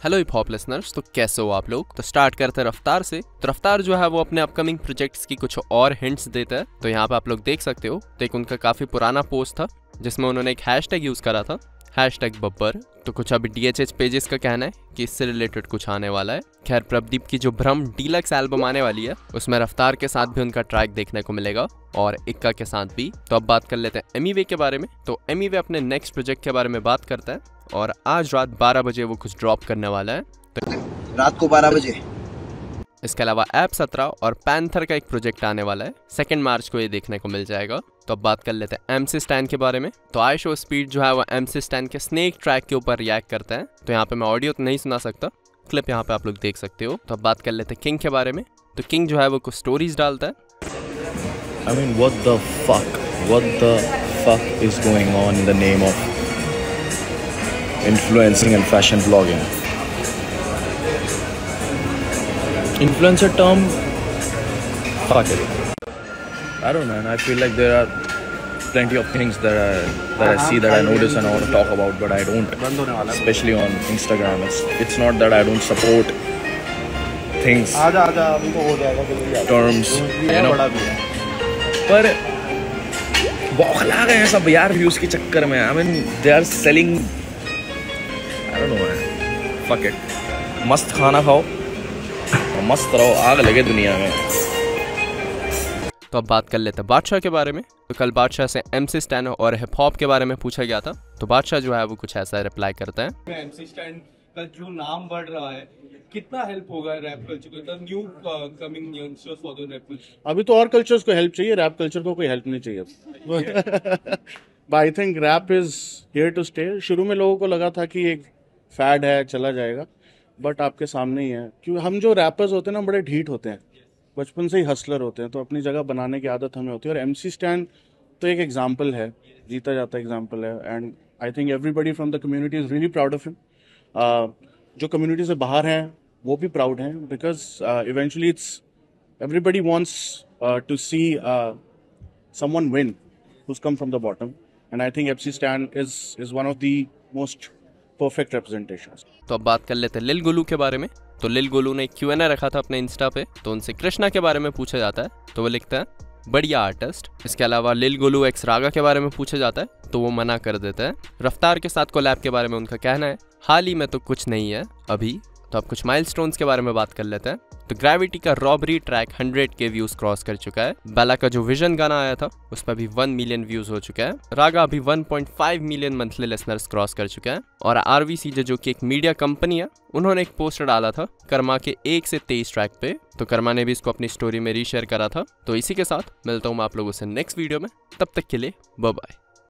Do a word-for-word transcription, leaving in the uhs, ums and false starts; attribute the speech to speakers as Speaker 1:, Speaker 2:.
Speaker 1: Hello hip hop listeners, तो कैसे हो आप लोग। तो स्टार्ट करते हैं रफ्तार से। तो रफ्तार जो है वो अपने अपकमिंग प्रोजेक्ट्स की कुछ और हिंट्स देता है। तो यहाँ पे आप लोग देख सकते हो, तो एक उनका काफी पुराना पोस्ट था जिसमें उन्होंने एक हैशटैग यूज करा था, हैशटैग बब्बर। तो कुछ अभी डी एच एच पेजेस का कहना है कि इससे रिलेटेड कुछ आने वाला है। खैर, प्रभदीप की जो भ्रम डीलक्स एल्बम आने वाली है उसमें रफ्तार के साथ भी उनका ट्रैक देखने को मिलेगा और इक्का के साथ भी। तो अब बात कर लेते हैं एमीवे के बारे में। तो एमीवे अपने नेक्स्ट प्रोजेक्ट के बारे में बात करता है और आज रात बारह बजे वो कुछ ड्रॉप करने वाला है। तो
Speaker 2: रात को बारह बजे।
Speaker 1: इसके अलावा ऐप सत्रह और पैंथर का एक प्रोजेक्ट आने वाला है, सेकेंड मार्च को ये देखने को मिल जाएगा। तो अब बात कर लेते हैं एमसी स्टैन के बारे में। तो आई शो स्पीड जो है वो एमसी स्टैन के स्नेक ट्रैक के ऊपर रिएक्ट करते हैं। तो यहाँ पे मैं ऑडियो तो नहीं सुना सकता, क्लिप यहाँ पे आप लोग देख सकते हो। तो अब बात कर लेते हैं किंग के बारे में। तो किंग जो है वो कुछ स्टोरीज डालता है।
Speaker 3: I mean, what the fuck? What the fuck is going on in the name of influencing and fashion blogging? Influencer term, fuck it. I don't know, man. I feel like there are plenty of things that I that I see that I notice and I want to talk about, but I don't. Especially on Instagram, it's it's not that I don't support things, terms, you know. पर बौखला गए हैं सब यार views के चक्कर में। I mean they are selling, I don't know man, fuck it. मस्त खाना खाओ और मस्त रहो, आग लगे दुनिया में।
Speaker 1: तो अब बात कर लेते हैं बादशाह के बारे में। तो कल बादशाह से एमसी स्टैन और हिप हॉप के बारे में पूछा गया था। तो बादशाह जो है वो कुछ ऐसा रिप्लाई करता है।
Speaker 4: एमसी स्टैन का जो नाम बढ़ रहा है, कितना हेल्प होगा रैप कल्चर को, the new coming youngsters for the rap culture.
Speaker 5: अभी तो और कल्चर्स को हेल्प चाहिए, रैप कल्चर को कोई हेल्प नहीं चाहिए। I think rap is here to stay. शुरू में लोगों को लगा था कि एक फैड है, चला जाएगा, बट आपके सामने ही है। क्योंकि हम जो रैपर्स होते हैं ना, बड़े ढीठ होते हैं, बचपन से ही हसलर होते हैं, तो अपनी जगह बनाने की आदत हमें होती है। और एमसी स्टैन तो एक एग्जाम्पल है, जीता जाता एग्जाम्पल है। And I think everybody from the community is really proud of him. जो कम्युनिटी से बाहर हैं वो भी प्राउड हैं, because eventually it's everybody wants to see someone win who's come from the bottom, and I think MC Stan is is one of the most perfect representations.
Speaker 1: तो अब बात कर लेते हैं लिल गोलू के बारे में। तो लिल गोलू ने एक क्यू एन ए रखा था अपने इंस्टा पे। तो उनसे कृष्णा के बारे में पूछा जाता है, तो वो लिखता है बढ़िया आर्टिस्ट। इसके अलावा लिल गोलू एक्स रागा के बारे में पूछा जाता है, तो वो मना कर देता है। रफ्तार के साथ कोलैब के बारे में उनका कहना है हाल ही में तो कुछ नहीं है अभी। तो अब कुछ माइलस्टोन्स के बारे में बात कर लेते हैं। तो ग्रेविटी का रॉबरी ट्रैक हंड्रेड के व्यूज क्रॉस कर चुका है। बेला का जो विजन गाना आया था उस पर भी वन मिलियन व्यूज हो चुका है। रागा अभी one point five million monthly listeners cross कर चुका है। और आरवीसीजे जो कि एक मीडिया कंपनी है, उन्होंने एक पोस्टर डाला था कर्मा के एक से तेईस ट्रैक पे। तो कर्मा ने भी इसको अपनी स्टोरी में रीशेयर करा था। तो इसी के साथ मिलता हूँ मैं आप लोगों से नेक्स्ट वीडियो में। तब तक के लिए बाय बाय।